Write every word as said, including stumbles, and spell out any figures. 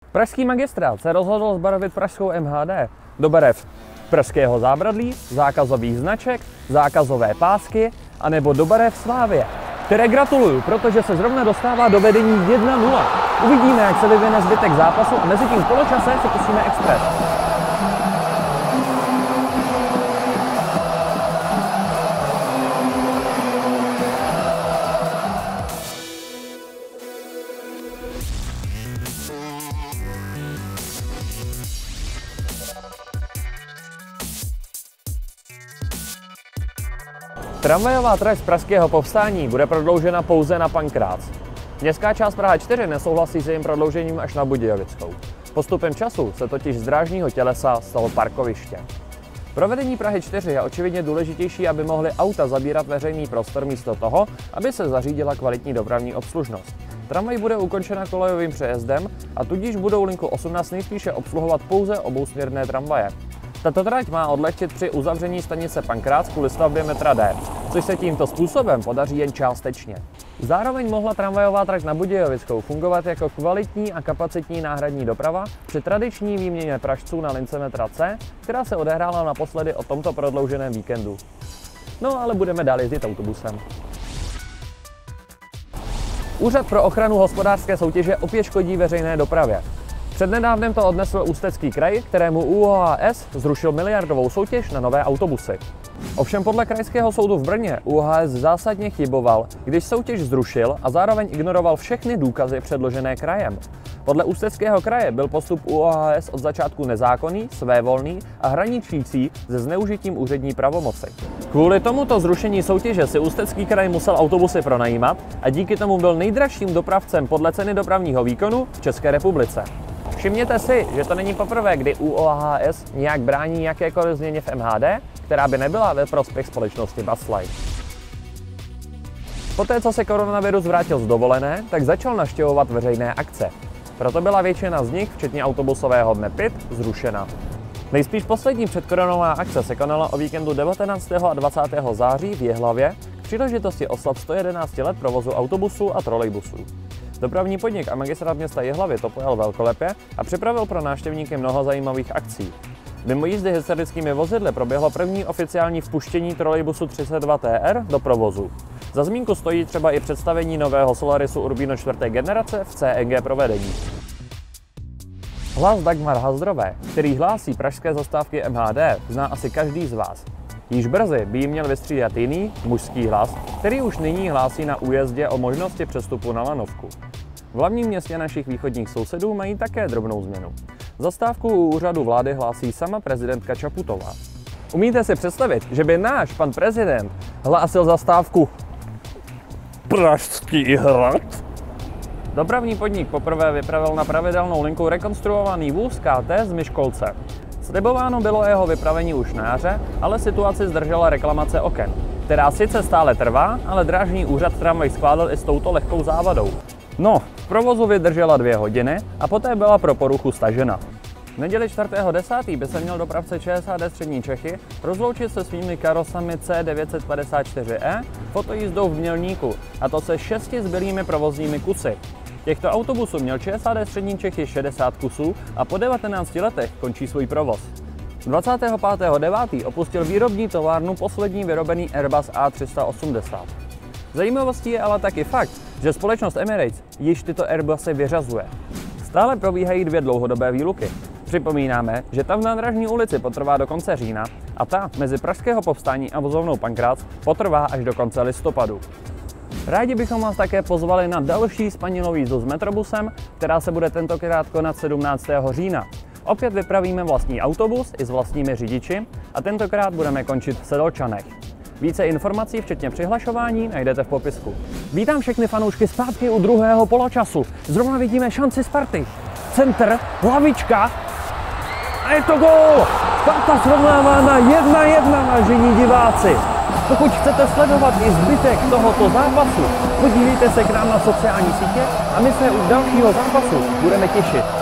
Pražský magistrát se rozhodl zbarvit pražskou M H D do barev pražského zábradlí, zákazových značek, zákazové pásky anebo do barev Slávie, které gratuluju, protože se zrovna dostává do vedení jedna nula. Uvidíme, jak se vyvine zbytek zápasu a mezi tím v poločase se pustíme expres. Tramvajová trať z Pražského povstání bude prodloužena pouze na Pankrác. Městská část Praha čtyři nesouhlasí s jejím prodloužením až na Budějovickou. Postupem času se totiž z drážního tělesa stalo parkoviště. Provedení Prahy čtyři je očividně důležitější, aby mohly auta zabírat veřejný prostor místo toho, aby se zařídila kvalitní dopravní obslužnost. Tramvaj bude ukončena kolejovým přejezdem a tudíž budou linku osmnáct nejspíše obsluhovat pouze obousměrné tramvaje. Tato trať má odlehčit při uzavření stanice Pankrác kvůli stavbě metra D, což se tímto způsobem podaří jen částečně. Zároveň mohla tramvajová trať na Budějovickou fungovat jako kvalitní a kapacitní náhradní doprava při tradiční výměně pražců na lince metra C, která se odehrála naposledy o tomto prodlouženém víkendu. No ale budeme dál jezdit autobusem. Úřad pro ochranu hospodářské soutěže opět škodí veřejné dopravě. Přednedávnem to odnesl Ústecký kraj, kterému U O H S zrušil miliardovou soutěž na nové autobusy. Ovšem podle Krajského soudu v Brně U O H S zásadně chyboval, když soutěž zrušil a zároveň ignoroval všechny důkazy předložené krajem. Podle Ústeckého kraje byl postup U O H S od začátku nezákonný, svévolný a hraničící se zneužitím úřední pravomoci. Kvůli tomuto zrušení soutěže si Ústecký kraj musel autobusy pronajímat a díky tomu byl nejdražším dopravcem podle ceny dopravního výkonu v České republice. Všimněte si, že to není poprvé, kdy U O H S nějak brání jakékoliv změně v M H D, která by nebyla ve prospěch společnosti Buslight. Poté, co se koronavirus vrátil z dovolené, tak začal navštěvovat veřejné akce. Proto byla většina z nich, včetně autobusového dne P I T, zrušena. Nejspíš poslední předkoronová akce se konala o víkendu devatenáctého a dvacátého září v Jihlavě k příležitosti oslav sto jedenácti let provozu autobusů a trolejbusů. Dopravní podnik a magistrát města Jihlavy to pojal velkolepě a připravil pro návštěvníky mnoho zajímavých akcí. Mimo jízdy historickými vozidly proběhlo první oficiální vpuštění trolejbusu třicet dva T R do provozu. Za zmínku stojí třeba i představení nového Solarisu Urbino čtvrté generace v C N G provedení. Hlas Dagmar Hazdrové, který hlásí pražské zastávky M H D, zná asi každý z vás. Již brzy by jí měl vystřídat jiný, mužský hlas, který už nyní hlásí na újezdě o možnosti přestupu na lanovku. V hlavním městě našich východních sousedů mají také drobnou změnu. Zastávku u úřadu vlády hlásí sama prezidentka Čaputová. Umíte si představit, že by náš pan prezident hlásil zastávku Pražský hrad? Dopravní podnik poprvé vypravil na pravidelnou linku rekonstruovaný vůz K T z Myškolce. Slibováno bylo jeho vypravení už na jaře, ale situaci zdržela reklamace oken, která sice stále trvá, ale drážní úřad tramvaj schválil i s touto lehkou závadou. No, v provozu vydržela dvě hodiny a poté byla pro poruchu stažena. V neděli čtvrtého desátého by se měl dopravce Č S H D Střední Čechy rozloučit se svými karosami C devět set padesát čtyři E fotojízdou v Mělníku, a to se šesti zbylými provozními kusy. Těchto autobusů měl Č S H D Střední Čechy šedesát kusů a po devatenácti letech končí svůj provoz. dvacátého pátého devátého opustil výrobní továrnu poslední vyrobený Airbus A tři sta osmdesát. Zajímavostí je ale taky fakt, že společnost Emirates již tyto Airbusy vyřazuje. Stále probíhají dvě dlouhodobé výluky. Připomínáme, že ta v Nádražní ulici potrvá do konce října a ta mezi Pražského povstání a vozovnou Pankrác potrvá až do konce listopadu. Rádi bychom vás také pozvali na další spanilou jízdu s metrobusem, která se bude tentokrát konat sedmnáctého října. Opět vypravíme vlastní autobus i s vlastními řidiči a tentokrát budeme končit v Sedlčanech. Více informací, včetně přihlašování, najdete v popisku. Vítám všechny fanoušky zpátky u druhého poločasu. Zrovna vidíme šanci Sparty. Centr, hlavička a je to gól! Sparta srovnává na jedna jedna, vážení diváci. Pokud chcete sledovat i zbytek tohoto zápasu, podívejte se k nám na sociální sítě a my se u dalšího zápasu budeme těšit.